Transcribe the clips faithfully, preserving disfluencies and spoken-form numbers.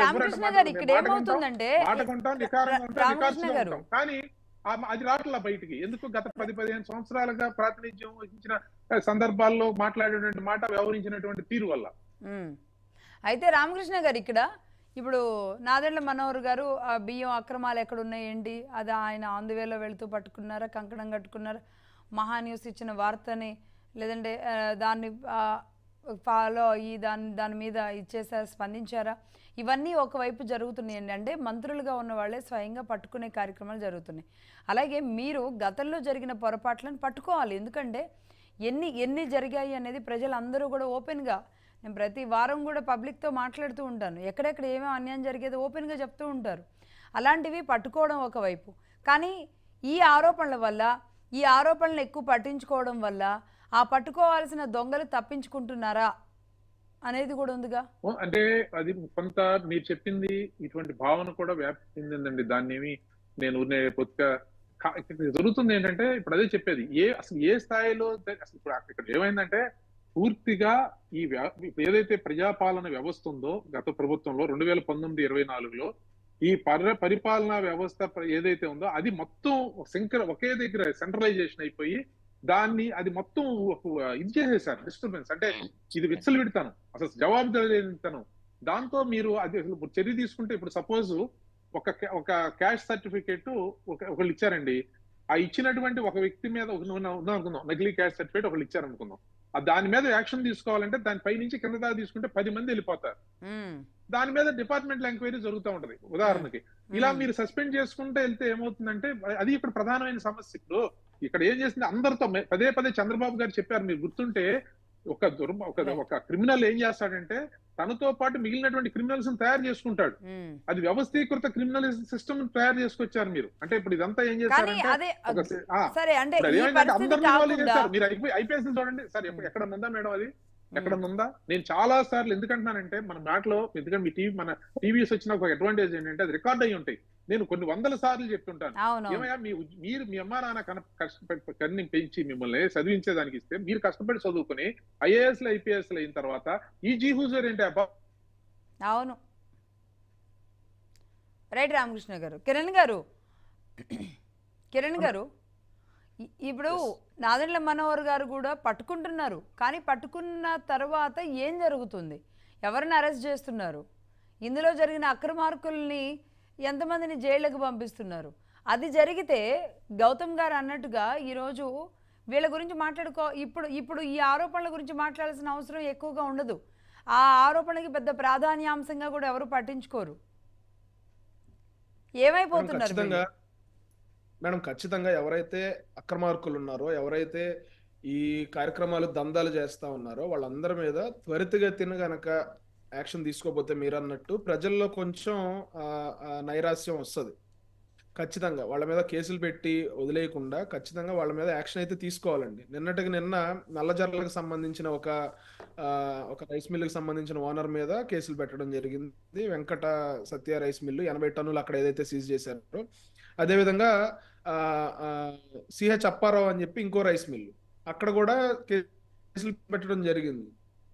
రామకృష్ణ గారు ఇక్కడ ఏమవుతుందంటే రామకృష్ణ గారు కానీ అది రావట్లా బయటికి ఎందుకు? గత పది పదిహేను సంవత్సరాలుగా ప్రాతినిధ్యం వహించిన సందర్భాల్లో మాట్లాడేటువంటి మాట, వ్యవహరించినటువంటి తీరు వల్ల. అయితే రామకృష్ణ గారు ఇక్కడ ఇప్పుడు నాదెండ్ల మనోహర్ గారు ఆ బియ్యం అక్రమాలు ఎక్కడ ఉన్నాయి ఏంటి అది ఆయన ఆంధ్రవేలో వెళుతూ పట్టుకున్నారా, కంకణం కట్టుకున్నారా, మహా న్యూస్ ఇచ్చిన వార్తని లేదంటే దాన్ని ఫాలో అయ్యి దాని దాని మీద ఇచ్చేసారా, స్పందించారా? ఇవన్నీ ఒకవైపు జరుగుతున్నాయండి. అంటే మంత్రులుగా ఉన్న వాళ్ళే స్వయంగా పట్టుకునే కార్యక్రమాలు జరుగుతున్నాయి. అలాగే మీరు గతంలో జరిగిన పొరపాట్లను పట్టుకోవాలి. ఎందుకంటే ఎన్ని ఎన్ని జరిగాయి అనేది ప్రజలందరూ కూడా ఓపెన్గా, నేను ప్రతి వారం కూడా పబ్లిక్తో మాట్లాడుతూ ఉంటాను, ఎక్కడెక్కడ ఏమేమి అన్యాయం జరిగేది ఓపెన్గా చెప్తూ ఉంటారు. అలాంటివి పట్టుకోవడం ఒకవైపు, కానీ ఈ ఆరోపణల వల్ల ఈ ఆరోపణలు ఎక్కువ పట్టించుకోవడం వల్ల ఆ పట్టుకోవాల్సిన దొంగలు తప్పించుకుంటున్నారా అనేది కూడా ఉందిగా. అంటే అది కొంత మీరు చెప్పింది ఇటువంటి భావన కూడా వ్యాప్తి చెందిందండి. దాన్ని ఏమి నేను కొద్దిగా జరుగుతుంది ఏంటంటే ఇప్పుడు అదే చెప్పేది, ఏ అసలు ఏ స్థాయిలో అసలు ఇప్పుడు ఇక్కడ ఏమైందంటే పూర్తిగా ఈ ఏదైతే ప్రజాపాలన వ్యవస్థ ఉందో గత ప్రభుత్వంలో రెండు వేల పంతొమ్మిది ఇరవై నాలుగులో ఈ పరి పరిపాలనా వ్యవస్థ ఏదైతే ఉందో అది మొత్తం శంకర ఒకే దగ్గర సెంట్రలైజేషన్ అయిపోయి దాన్ని అది మొత్తం ఇది చేసేసారు, డిస్టర్బెన్స్. అంటే ఇది విచ్చలు విడతాను, అసలు జవాబుదారీతనం. దాంతో మీరు అది అసలు చర్య తీసుకుంటే ఇప్పుడు సపోజ్ ఒక ఒక క్యాష్ సర్టిఫికేట్ ఒకళ్ళు ఇచ్చారండి, ఆ ఇచ్చినటువంటి ఒక వ్యక్తి మీద అనుకుందాం నకిలీ క్యాష్ సర్టిఫికేట్ ఒకళ్ళు ఇచ్చారనుకుందాం, దాని మీద యాక్షన్ తీసుకోవాలంటే దాని పై నుంచి కింద దాకా తీసుకుంటే పది మంది వెళ్ళిపోతారు. దాని మీద డిపార్ట్మెంటల్ ఎంక్వైరీ జరుగుతూ ఉంటది. ఉదాహరణకి ఇలా మీరు సస్పెండ్ చేసుకుంటే వెళ్తే ఏమవుతుందంటే అది ఇక్కడ ప్రధానమైన సమస్య. ఇప్పుడు ఇక్కడ ఏం చేసింది అందరితో పదే పదే చంద్రబాబు గారు చెప్పారు, మీరు గుర్తుంటే ఒక దుర్మ ఒక ఒక క్రిమినల్ ఏం చేస్తాడంటే తనతో పాటు మిగిలినటువంటి క్రిమినల్స్ తయారు చేసుకుంటాడు. అది వ్యవస్థీకృత క్రిమినల్ సిస్టమ్ తయారు చేసుకొచ్చారు మీరు. అంటే ఇప్పుడు ఇదంతా ఏం చేస్తారంటే అందరూ చేస్తారు. మీరు ఐపీఎస్ చూడండి సార్, ఎక్కడ ఉందా మేడం అది ఎక్కడ ఉందా? నేను చాలా సార్లు ఎందుకంటున్నానంటే మన మాటలో, ఎందుకంటే మీ టీవీ మన టీవీస్ వచ్చిన ఒక అడ్వాంటేజ్ ఏంటంటే అది రికార్డ్ అయ్యి ఉంటాయి. నేను కొన్ని వందల సార్లు చెప్తుంటాను, ఏమయ్యా మీ మీరు మీ అమ్మా నాన్న కన కష్టపడి కన్ని పెంచి మిమ్మల్ని చదివించేదానికి ఇస్తే మీరు కష్టపడి చదువుకుని ఐఏఎస్ ఐపీఎస్ అయిన తర్వాత ఈ జీ హూజర్ ఏంటి అబ్బా? అవును, రైట్ రామకృష్ణ గారు. కిరణ్ గారు కిరణ్ గారు ఇప్పుడు నాదెండ్ల మనోహర్ గారు కూడా పట్టుకుంటున్నారు, కానీ పట్టుకున్న తర్వాత ఏం జరుగుతుంది? ఎవరిని అరెస్ట్ చేస్తున్నారు? ఇందులో జరిగిన అక్రమార్కుల్ని ఎంతమందిని జైళ్ళకు పంపిస్తున్నారు? అది జరిగితే గౌతమ్ గారు అన్నట్టుగా ఈరోజు వీళ్ళ గురించి మాట్లాడుకో ఇప్పుడు ఇప్పుడు ఈ ఆరోపణల గురించి మాట్లాడాల్సిన అవసరం ఎక్కువగా ఉండదు. ఆ ఆరోపణకి పెద్ద ప్రాధాన్యాంశంగా కూడా ఎవరు పట్టించుకోరు. ఏమైపోతున్నారు మేడం? ఖచ్చితంగా ఎవరైతే అక్రమార్కులు ఉన్నారో, ఎవరైతే ఈ కార్యక్రమాలు దందాలు చేస్తా ఉన్నారో వాళ్ళందరి మీద త్వరితగతిన గనక యాక్షన్ తీసుకోకపోతే మీరు అన్నట్టు ప్రజల్లో కొంచెం నైరాశ్యం వస్తుంది. ఖచ్చితంగా వాళ్ళ మీద కేసులు పెట్టి వదిలేయకుండా ఖచ్చితంగా వాళ్ళ మీద యాక్షన్ అయితే తీసుకోవాలండి. నిన్నటికి నిన్న నల్లజర్లకు సంబంధించిన ఒక ఒక రైస్ మిల్లుకి సంబంధించిన ఓనర్ మీద కేసులు పెట్టడం జరిగింది. వెంకట సత్య రైస్ మిల్లు ఎనభై టన్నులు అక్కడ ఏదైతే సీజ్ చేశారో, అదేవిధంగా సిహెచ్ అప్పారావు అని చెప్పి ఇంకో రైస్ మిల్లు అక్కడ కూడా కేసులు పెట్టడం జరిగింది.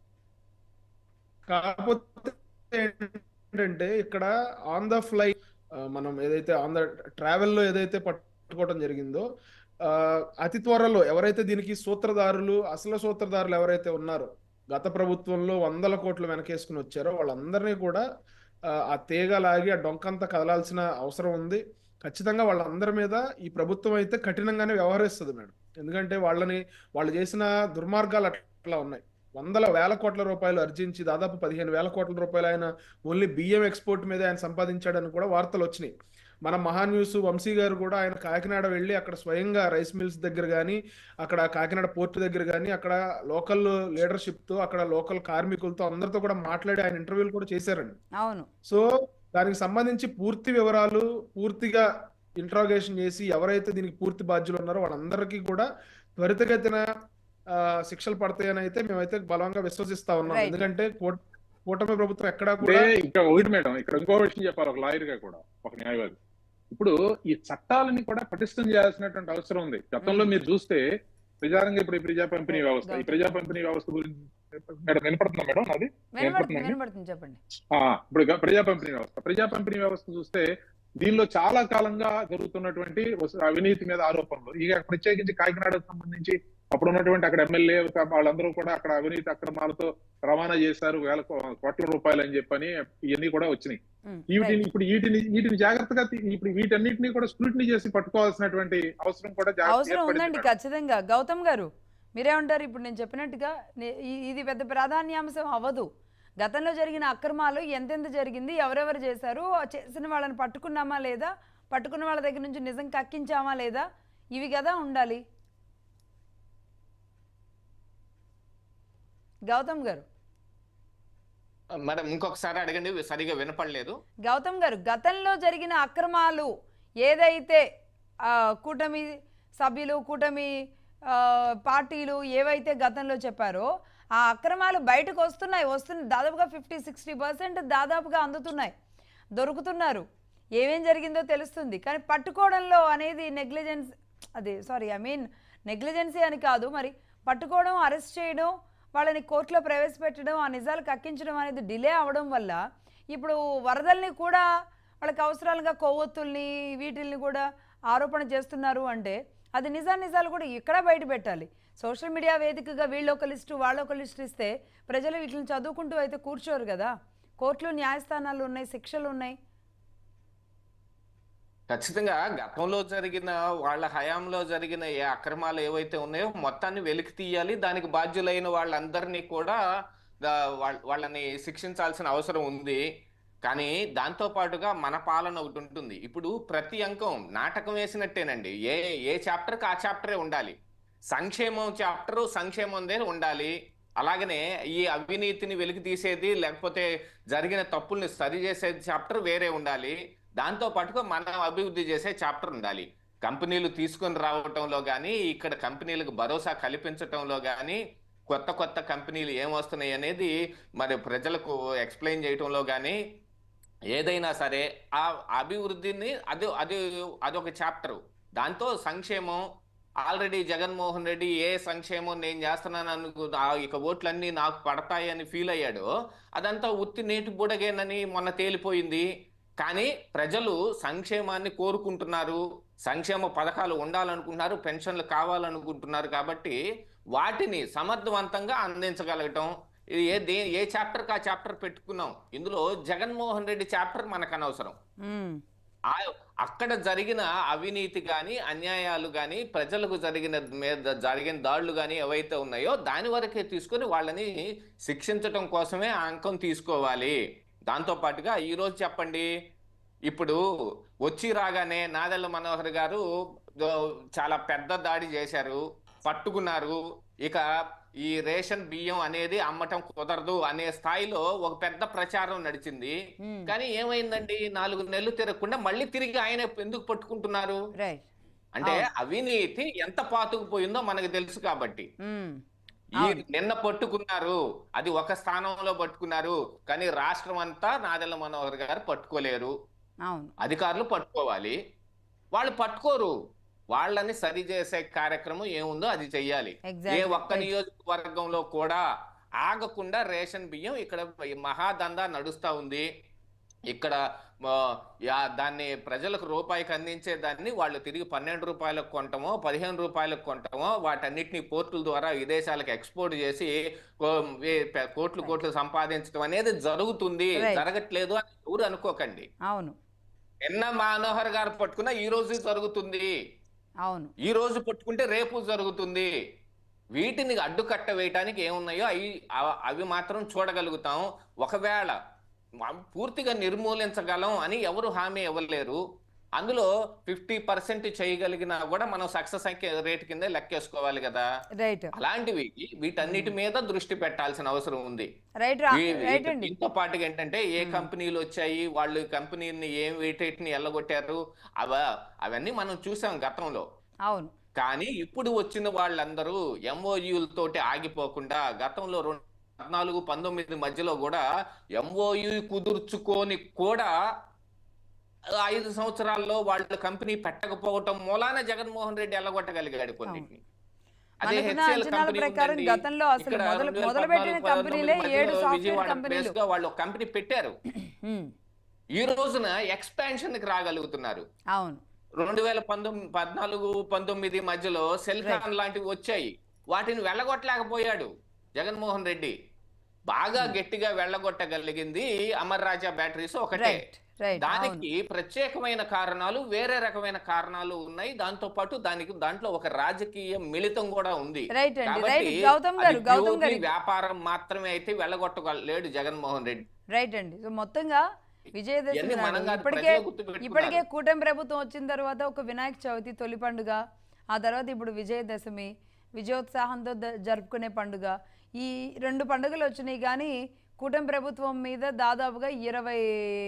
కాకపోతే ఏంటంటే ఇక్కడ ఆన్ ద ఫ్లై మనం ఏదైతే ఆన్ ద ట్రావెల్లో ఏదైతే పట్టుకోవడం జరిగిందో, అతి త్వరలో ఎవరైతే దీనికి సూత్రధారులు అసలు సూత్రధారులు ఎవరైతే ఉన్నారో గత ప్రభుత్వంలో వందల కోట్లు వెనకేసుకుని వచ్చారో వాళ్ళందరినీ కూడా ఆ తీగ లాగి ఆ డొంకంతా కదలాల్సిన అవసరం ఉంది. ఖచ్చితంగా వాళ్ళందరి మీద ఈ ప్రభుత్వం అయితే కఠినంగానే వ్యవహరిస్తుంది మేడం. ఎందుకంటే వాళ్ళని వాళ్ళు చేసిన దుర్మార్గాలు అట్లా ఉన్నాయి. వందల వేల కోట్ల రూపాయలు అర్జించి దాదాపు పదిహేను వేల కోట్ల రూపాయలు ఆయన ఓన్లీ బియ్యం ఎక్స్పోర్ట్ మీద ఆయన సంపాదించాడని కూడా వార్తలు వచ్చినాయి. మన మహా న్యూస్ వంశీ గారు కూడా ఆయన కాకినాడ వెళ్ళి అక్కడ స్వయంగా రైస్ మిల్స్ దగ్గర కానీ అక్కడ కాకినాడ పోర్టు దగ్గర కానీ అక్కడ లోకల్ లీడర్షిప్తో అక్కడ లోకల్ కార్మికులతో అందరితో కూడా మాట్లాడి ఆయన ఇంటర్వ్యూలు కూడా చేశారండి. అవును. సో దానికి సంబంధించి పూర్తి వివరాలు పూర్తిగా ఇంట్రాగేషన్ చేసి ఎవరైతే దీనికి పూర్తి బాధ్యులు ఉన్నారో వాళ్ళందరికీ కూడా త్వరితగతిన శిక్షలు పడతాయని అయితే మేమైతే బలంగా విశ్వసిస్తా ఉన్నాం. ఎందుకంటే కూటమి ప్రభుత్వం ఎక్కడా కూడా ఇంకా ఒకటి మేడం, ఇక్కడ ఇంకో విషయం చెప్పాలి ఒక లాయర్ గా కూడా, ఒక న్యాయవాది. ఇప్పుడు ఈ చట్టాలని కూడా పటిష్టం చేయాల్సినటువంటి అవసరం ఉంది. గతంలో మీరు చూస్తే ప్రజారంగా ఇప్పుడు ఈ ప్రజా పంపిణీ వ్యవస్థ ఈ ప్రజా పంపిణీ వ్యవస్థ గురించి మేడం వినపడుతుందా మేడం అది వినబడుతుంది వినపడుతుందండి? వినబడుతుంది చెప్పండి. ఆ, ఇప్పుడు ఇక ప్రజా పంపిణీ వ్యవస్థ ప్రజా పంపిణీ వ్యవస్థ చూస్తే దీనిలో చాలా కాలంగా జరుగుతున్నటువంటి వస- అవినీతి మీద ఆరోపణలు, ఇక ప్రత్యేకించి కాకినాడకు సంబంధించి అప్పుడు ఉన్నటువంటి అక్కడ ఎమ్మెల్యే వాళ్ళందరూ కూడా అక్కడ అవినీతి అక్రమాలతో రవాణా చేశారు వేల కో- కోట్ల రూపాయలు అని చెప్పని ఇవన్నీ కూడా వచ్చినాయి. ఉమ్, వీటిని రైట్. ఇప్పుడు వీటిని వీటిని జాగ్రత్తగా తీ- ఇప్పుడు వీటన్నిటిని కూడా స్క్రూటినీ చేసి పట్టుకోవాల్సినటువంటి అవసరం కూడా జాగ్రత్త అవసరం ఏర్పడింది ఉందండి మేడం. ఖచ్చితంగా. గౌతమ్ గారు మీరేమంటారు? ఇప్పుడు నేను చెప్పినట్టుగా నే- ఈ- ఇది పెద్ద ప్రాధాన్యాంశం అవ్వదు. గతంలో జరిగిన అక్రమాలు ఎంతెంత జరిగింది, ఎవరెవరు చేశారు, ఆ చేసిన వాళ్ళని పట్టుకున్నామా లేదా, పట్టుకున్న వాళ్ళ దగ్గర నుంచి నిజం కక్కించామా లేదా, ఇవి కదా ఉండాలి. గౌతమ్ గారు మేడం ఇంకొకసారి అడగండి, సరిగా వినపడలేదు. గౌతమ్ గారు గతంలో జరిగిన అక్రమాలు ఏదైతే ఆ, కూటమి సభ్యులు కూటమి ఆ, పార్టీలు ఏవైతే గతంలో చెప్పారో ఆ అక్రమాలు బయటకు వస్తున్నాయి వస్తున్నాయి దాదాపుగా ఫిఫ్టీ సిక్స్టీ పర్సెంట్ దాదాపుగా అందుతున్నాయి, దొరుకుతున్నారు, ఏమేం జరిగిందో తెలుస్తుంది. కానీ పట్టుకోవడంలో అనేది నెగ్లిజెన్స్, అది సారీ ఐ మీన్ నెగ్లిజెన్సీ అని కాదు, మరి పట్టుకోవడం, అరెస్ట్ చేయడం, వాళ్ళని కోర్టులో ప్రవేశపెట్టడం, ఆ నిజాలు కక్కించడం అనేది డిలే అవడం వల్ల ఇప్పుడు వరదల్ని కూడా వాళ్ళకి అవసరాలుగా కొవ్వొత్తుల్ని వీటిల్ని కూడా ఆరోపణ చేస్తున్నారు అంటే అది నిజా నిజాలు కూడా ఇక్కడ బయట పెట్టాలి. సోషల్ మీడియా వేదికగా వీళ్ళు ఒక లిస్టు వాళ్ళు ఒక లిస్టు ఇస్తే ప్రజలు వీటిని చదువుకుంటూ అయితే కూర్చోరు కదా. కోర్టులు న్యాయస్థానాలు ఉన్నాయి, శిక్షలు ఉన్నాయి. ఖచ్చితంగా గతంలో జరిగిన వాళ్ళ హయాంలో జరిగిన ఏ అక్రమాలు ఏవైతే ఉన్నాయో మొత్తాన్ని వెలికి తీయాలి. దానికి బాధ్యులైన వాళ్ళందరినీ కూడా దా- వాళ్ళ- వాళ్ళని శిక్షించాల్సిన అవసరం ఉంది. కానీ దాంతో పాటుగా మన పాలన ఒకటి ఉంటుంది. ఇప్పుడు ప్రతి అంకం నాటకం వేసినట్టేనండి. ఏ ఏ చాప్టర్కి ఆ చాప్టరే ఉండాలి. సంక్షేమం చాప్టరు సంక్షేమందే ఉండాలి. అలాగనే ఈ అవినీతిని వెలికి తీసేది లేకపోతే జరిగిన తప్పుల్ని సరి చేసేది చాప్టర్ వేరే ఉండాలి. దాంతో పాటుగా మనం అభివృద్ధి చేసే చాప్టర్ ఉండాలి. కంపెనీలు తీసుకొని రావటంలో కానీ, ఇక్కడ కంపెనీలకు భరోసా కల్పించటంలో కానీ, కొత్త కొత్త కంపెనీలు ఏమొస్తున్నాయి అనేది మరి ప్రజలకు ఎక్స్ప్లెయిన్ చేయటంలో కానీ, ఏదైనా సరే ఆ అభివృద్ధిని అది అది అదొక చాప్టరు. దాంతో సంక్షేమం ఆల్రెడీ జగన్మోహన్ రెడ్డి ఏ సంక్షేమం నేను చేస్తున్నాను అనుకు ఇక ఓట్లన్నీ నాకు పడతాయి అని ఫీల్ అయ్యాడు. అదంతా ఉత్తి నేటి బుడగేనని మొన్న తేలిపోయింది. కానీ ప్రజలు సంక్షేమాన్ని కోరుకుంటున్నారు, సంక్షేమ పథకాలు ఉండాలనుకుంటున్నారు, పెన్షన్లు కావాలనుకుంటున్నారు. కాబట్టి వాటిని సమర్థవంతంగా అందించగలగటం, ఇది ఏ దే ఏ చాప్టర్కి ఆ చాప్టర్ పెట్టుకున్నాం. ఇందులో జగన్మోహన్ రెడ్డి చాప్టర్ మనకు అనవసరం. ఆ అక్కడ జరిగిన అవినీతి కానీ, అన్యాయాలు కానీ, ప్రజలకు జరిగిన మీద జరిగిన దాడులు కానీ ఏవైతే ఉన్నాయో దాని వరకే తీసుకొని వాళ్ళని శిక్షించటం కోసమే ఆ అంకం తీసుకోవాలి. దాంతో పాటుగా ఈరోజు చెప్పండి, ఇప్పుడు వచ్చి రాగానే నాదెళ్ల మనోహర్ గారు చాలా పెద్ద దాడి చేశారు, పట్టుకున్నారు. ఇక ఈ రేషన్ బియ్యం అనేది అమ్మటం కుదరదు అనే స్థాయిలో ఒక పెద్ద ప్రచారం నడిచింది. కానీ ఏమైందండి, నాలుగు నెలలు తిరగకుండా మళ్ళీ తిరిగి ఆయన ఎందుకు పట్టుకుంటున్నారు అంటే అవినీతి ఎంత పాతుకుపోయిందో మనకు తెలుసు. కాబట్టి ఈ నిన్న పట్టుకున్నారు, అది ఒక స్థానంలో పట్టుకున్నారు. కానీ రాష్ట్రం అంతా నాదెళ్ల మనోహర్ గారు పట్టుకోలేరు, అధికారులు పట్టుకోవాలి. వాళ్ళు పట్టుకోరు, వాళ్ళని సరి చేసే కార్యక్రమం ఏముందో అది చెయ్యాలి. ఏ ఒక్క నియోజకవర్గంలో కూడా ఆగకుండా రేషన్ బియ్యం ఇక్కడ మహాదందా నడుస్తా ఉంది. ఇక్కడ దాన్ని ప్రజలకు రూపాయికి అందించే దాన్ని వాళ్ళు తిరిగి పన్నెండు రూపాయలకు కొంటమో పదిహేను రూపాయలకు కొంటమో వాటన్నిటిని పోర్టుల ద్వారా విదేశాలకు ఎక్స్పోర్ట్ చేసి కోట్లు కోట్లు సంపాదించడం అనేది జరుగుతుంది. జరగట్లేదు అని ఎవరు అనుకోకండి. అవును, నిన్న మనోహర్ గారు పట్టుకున్న ఈ రోజు జరుగుతుంది, అవును, ఈ రోజు పట్టుకుంటే రేపు జరుగుతుంది. వీటిని అడ్డుకట్ట వేయటానికి ఏమున్నాయో అవి అవి మాత్రం చూడగలుగుతాం. ఒకవేళ పూర్తిగా నిర్మూలించగలం అని ఎవరు హామీ ఇవ్వలేరు. అందులో ఫిఫ్టీ పర్సెంట్ చేయగలిగినా కూడా మనం సక్సెస్ రేట్ కింద లెక్కేసుకోవాలి కదా. అలాంటివి వీటన్నిటి మీద దృష్టి పెట్టాల్సిన అవసరం ఉంది. దీంతో పాటుగా ఏంటంటే ఏ కంపెనీలు వచ్చాయి, వాళ్ళు కంపెనీని ఏం వీటిని ఎల్లగొట్టారు, అవ అవన్నీ మనం చూసాం గతంలో. అవును, కానీ ఇప్పుడు వచ్చిన వాళ్ళందరూ ఎంఓయూలతోటి ఆగిపోకుండా గతంలో రెండు పద్నాలుగు పంతొమ్మిది మధ్యలో కూడా ఎంఓయూ కుదుర్చుకొని కూడా ఐదు సంవత్సరాల్లో వాళ్ళు కంపెనీ పెట్టకపోవటం మూలాన జగన్మోహన్ రెడ్డి ఎల్లగొట్టగలిగాడు కొన్నిటిని. అదే మనకున్న హెచ్సిఎల్ అంచనాల కంపెనీ ప్రకారం ఉందండి గతంలో అసలు ఇక్కడ మొదలు రెండు వేల మొదలుపెట్టిన పద్నాలుగు కంపెనీలే పంతొమ్మిది ఏడు మధ్యలో సాఫ్ట్వేర్ విజయవాడ కంపెనీలు. బేస్ గా వాళ్ళు ఒక కంపెనీ పెట్టారు. ఉమ్, ఈ రోజున ఎక్స్పాన్షన్ కి రాగలుగుతున్నారు. అవును రెండు వేల పంతొమ్మిది పద్నాలుగు పంతొమ్మిది మధ్యలో సెల్కాన్ లాంటివి వచ్చాయి, వాటిని వెళ్ళగొట్టలేకపోయాడు జగన్మోహన్ రెడ్డి. బాగా గట్టిగా వెళ్ళగొట్టగలిగింది అమర్ రాజా బ్యాటరీస్ ఒకటే. రైట్ రైట్ అవును దానికి ప్రత్యేకమైన కారణాలు, వేరే రకమైన కారణాలు ఉన్నాయి. దాంతో పాటు దానికి దాంట్లో ఒక రాజకీయ మిళితం కూడా ఉంది. రైట్ అండి రైట్ కాబట్టి గౌతమ్ అది గారు గౌతమ్ ప్యూర్లీ గారు వ్యాపారం మాత్రమే అయితే వెళ్ళగొట్టలేడు జగన్మోహన్ రెడ్డి. రైట్ అండి. సో మొత్తంగా విజయదశమి ఇవన్నీ నాడు మనం కాదు, ఇప్పటికే ప్రజలు గుర్తుపెట్టుకున్నారు. ఇప్పటికే కూటమి ప్రభుత్వం వచ్చిన తర్వాత ఒక వినాయక చవితి తొలి పండుగ, ఆ తర్వాత ఇప్పుడు విజయదశమి విజయోత్సాహంతో ద- జరుపుకునే పండుగ. ఈ రెండు పండుగలు వచ్చినాయి కానీ కూటమి ప్రభుత్వం మీద దాదాపుగా ఇరవై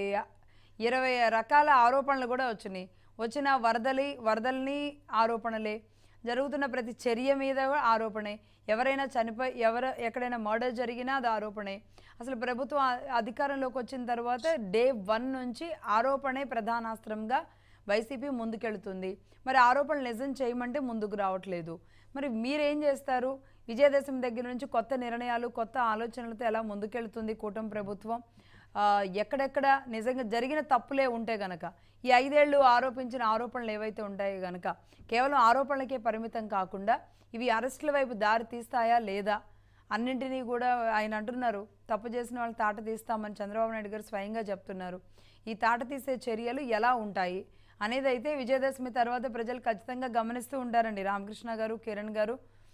ఇరవై రకాల ఆరోపణలు కూడా వచ్చినాయి. వచ్చిన వరదలి వరదల్ని ఆరోపణలే, జరుగుతున్న ప్రతి చర్య మీద కూడా ఆరోపణే, ఎవరైనా చనిపోయి ఎవరు ఎక్కడైనా మర్డర్ జరిగినా అది ఆరోపణే. అసలు ప్రభుత్వం ఆ- అధికారంలోకి వచ్చిన తర్వాత డే వన్ నుంచి ఆరోపణే ప్రధానాస్త్రంగా వైసీపీ ముందుకెళ్తుంది. మరి ఆరోపణలు నిజం చేయమంటే ముందుకు రావట్లేదు. మరి మీరేం చేస్తారు? విజయదశమి దగ్గర నుంచి కొత్త నిర్ణయాలు కొత్త ఆలోచనలతో ఎలా ముందుకెళ్తుంది కూటమి ప్రభుత్వం? ఆ, ఎక్కడెక్కడ నిజంగా జరిగిన తప్పులే ఉంటే గనక, ఈ ఐదేళ్లు ఆరోపించిన ఆరోపణలు ఏవైతే ఉంటాయో గనక కేవలం ఆరోపణలకే పరిమితం కాకుండా ఇవి అరెస్టుల వైపు దారి తీస్తాయా లేదా అన్నింటినీ కూడా ఆయన అంటున్నారు. తప్పు చేసిన వాళ్ళు తాట తీస్తామని చంద్రబాబు నాయుడు గారు స్వయంగా చెప్తున్నారు. ఈ తాట తీసే చర్యలు ఎలా ఉంటాయి అనేది అయితే విజయదశమి తర్వాత ప్రజలు ఖచ్చితంగా గమనిస్తూ ఉంటారండి. రామకృష్ణ గారు, కిరణ్ గారు,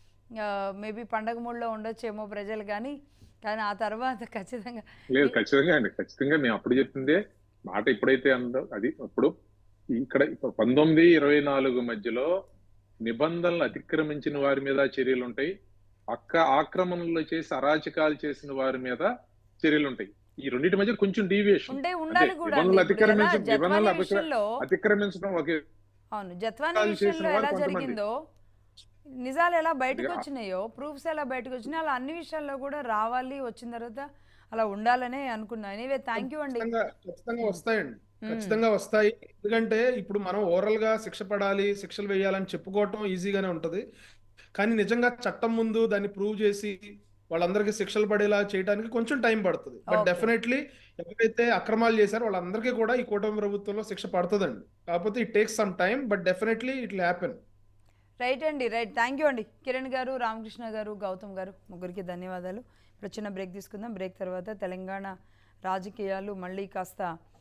మేబీ పండగ మూడ్లో ఉండొచ్చేమో ప్రజలు, కానీ కానీ ఆ తర్వాత ఖచ్చితంగా లేదు ఖచ్చితంగా అండి, ఖచ్చితంగా మేము అప్పుడు చెప్పిందే మాట. ఇప్పుడైతే అందో అది అప్పుడు ఇక్కడ ఇప్పుడు పంతొమ్మిది ఇరవై నాలుగు మధ్యలో నిబంధనలు అతిక్రమించిన వారి మీద చర్యలు ఉంటాయి, అక్క ఆక్రమణలు చేసి అరాచకాలు చేసిన వారి మీద చర్యలు ఉంటాయి. ఈ రెండింటి మధ్య కొంచెం డీవియేషన్ ఉంటే ఉండాలి కూడా. నిబంధనలు అండి. ఇప్పుడు ఎలా అతిక్రమించ జత్వానీ నిబంధనలు అతిక్ర- విషయంలో అతిక్రమించడం ఒకే అవును జత్వానీ వాళ్ళు చేసిన విషయంలో వారు ఎలా కొంతమంది. జరిగిందో, నిజాలు ఎలా బయటకు అది ఆ- వచ్చినాయో, ప్రూఫ్స్ ఎలా బయటకు వచ్చినాయో అలా అన్ని విషయాల్లో కూడా రావాలి, వచ్చిన తర్వాత అలా ఉండాలనే అనుకున్నా. ఎనీవే థ్యాంక్ యూ అండి. ఖచ్చితంగా ఖచ్చితంగా వస్తాయండి, మ్మ్. ఖచ్చితంగా వస్తాయి. ఎందుకంటే ఇప్పుడు మనం ఓవరాల్ గా శిక్ష పడాలి, శిక్షలు వేయాలని చెప్పుకోవటం ఈజీగానే ఉంటది. కానీ నిజంగా చట్టం ముందు దాన్ని ప్రూవ్ చేసి వాళ్ళందరికీ శిక్షలు పడేలా చేయడానికి కొంచెం టైం పడుతుంది. But Okay. డెఫినెట్లీ ఎవరైతే అక్రమాలు చేశారో వాళ్ళందరికీ కూడా ఈ కూటమి ప్రభుత్వంలో శిక్ష పడుతుందండి. కాకపోతే it takes some time, but definitely it will happen. Right అండి రైట్ థ్యాంక్ యూ అండి. కిరణ్ గారు, రామకృష్ణ గారు, గౌతమ్ గారు, ముగ్గురికి ధన్యవాదాలు. ఇప్పుడు చిన్న బ్రేక్ తీసుకుందాం. బ్రేక్ తర్వాత తెలంగాణ రాజకీయాలు మళ్ళీ కాస్త